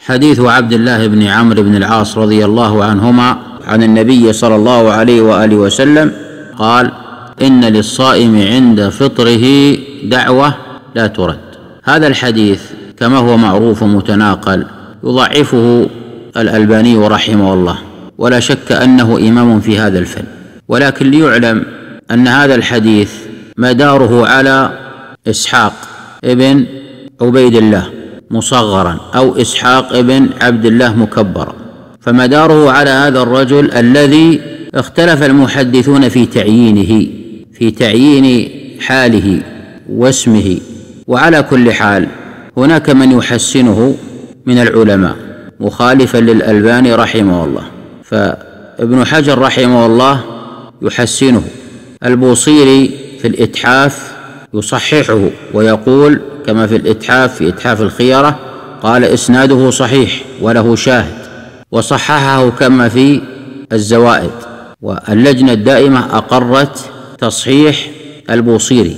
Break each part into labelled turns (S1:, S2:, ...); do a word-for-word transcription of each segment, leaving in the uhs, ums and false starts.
S1: حديث عبد الله بن عمرو بن العاص رضي الله عنهما عن النبي صلى الله عليه وآله وسلم قال: إن للصائم عند فطره دعوة لا ترد. هذا الحديث كما هو معروف متناقل يضعفه الألباني رحمه الله، ولا شك أنه إمام في هذا الفن، ولكن ليعلم أن هذا الحديث مداره على إسحاق ابن عبيد الله مصغرا أو إسحاق ابن عبد الله مكبرا، فمداره على هذا الرجل الذي اختلف المحدثون في تعيينه في تعيين حاله واسمه. وعلى كل حال هناك من يحسنه من العلماء مخالفا للألباني رحمه الله، فابن حجر رحمه الله يحسنه، البوصيري في الإتحاف يصححه ويقول كما في الإتحاف في إتحاف الخيرة قال: إسناده صحيح وله شاهد، وصححه كما في الزوائد، واللجنة الدائمة أقرت تصحيح البوصيري،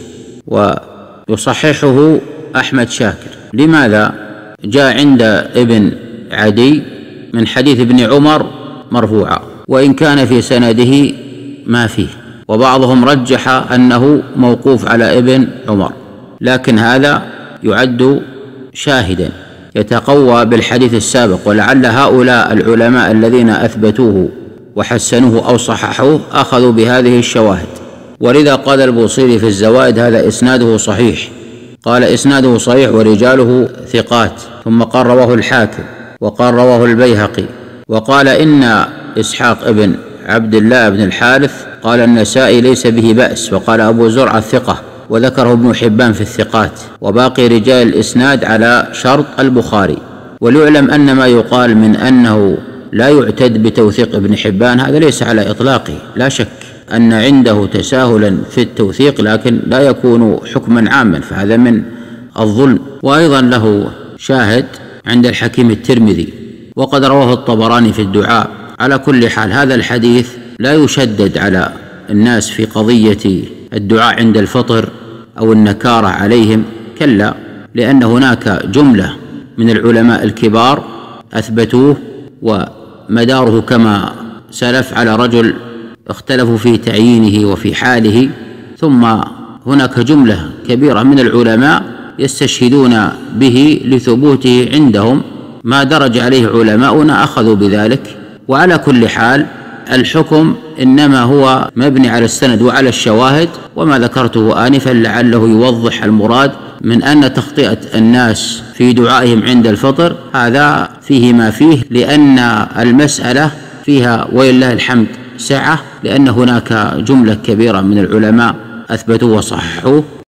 S1: ويصححه أحمد شاكر. لماذا؟ جاء عند ابن عدي من حديث ابن عمر مرفوعا، وإن كان في سنده ما فيه، وبعضهم رجح أنه موقوف على ابن عمر، لكن هذا يعد شاهدا يتقوى بالحديث السابق، ولعل هؤلاء العلماء الذين أثبتوه وحسنوه أو صححوه أخذوا بهذه الشواهد. ولذا قال البوصيري في الزوائد: هذا إسناده صحيح. قال: إسناده صحيح ورجاله ثقات. ثم قال: رواه الحاكم، وقال: رواه البيهقي، وقال: إن إسحاق ابن عبد الله بن الحارث قال النسائي ليس به بأس، وقال أبو زرعة الثقة، وذكره ابن حبان في الثقات، وباقي رجال الإسناد على شرط البخاري. وليعلم أن ما يقال من أنه لا يعتد بتوثيق ابن حبان هذا ليس على إطلاقه، لا شك أن عنده تساهلا في التوثيق، لكن لا يكون حكما عاما، فهذا من الظلم. وأيضا له شاهد عند الحكيم الترمذي، وقد رواه الطبراني في الدعاء. على كل حال هذا الحديث لا يشدد على الناس في قضية الدعاء عند الفطر أو النكارة عليهم، كلا، لأن هناك جملة من العلماء الكبار أثبتوه، ومداره كما سلف على رجل اختلفوا في تعيينه وفي حاله. ثم هناك جملة كبيرة من العلماء يستشهدون به لثبوته عندهم، ما درج عليه علماؤنا أخذوا بذلك. وعلى كل حال الحكم إنما هو مبني على السند وعلى الشواهد، وما ذكرته آنفا لعله يوضح المراد من أن تخطئة الناس في دعائهم عند الفطر هذا فيه ما فيه، لأن المسألة فيها ولله الحمد سعة، لأن هناك جملة كبيرة من العلماء أثبتوا وصححوه،